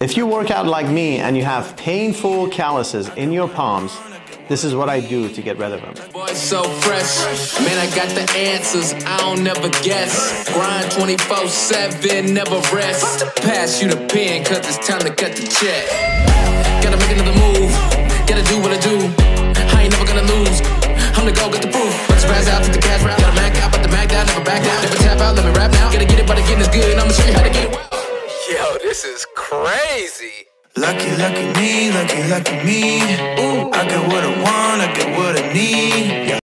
If you work out like me and you have painful calluses in your palms, this is what I do to get rid of them. Boy, so fresh. Man, I got the answers. I don't never guess. Grind 24/7, never rest. Pass you the pen, cause it's time to cut the check. Gotta make another move. Gotta do what I do. I ain't never gonna lose. I'm the go, get the proof. Let's spaz out, take the cash route. Gotta mac out, but the mac down, never back down. Never tap out, let me rap now. Gotta get it, but the getting is good. I'ma show you how to get well. Yo, this is crazy. Lucky, lucky me, lucky, lucky me. Ooh, I get what I want, I get what I need.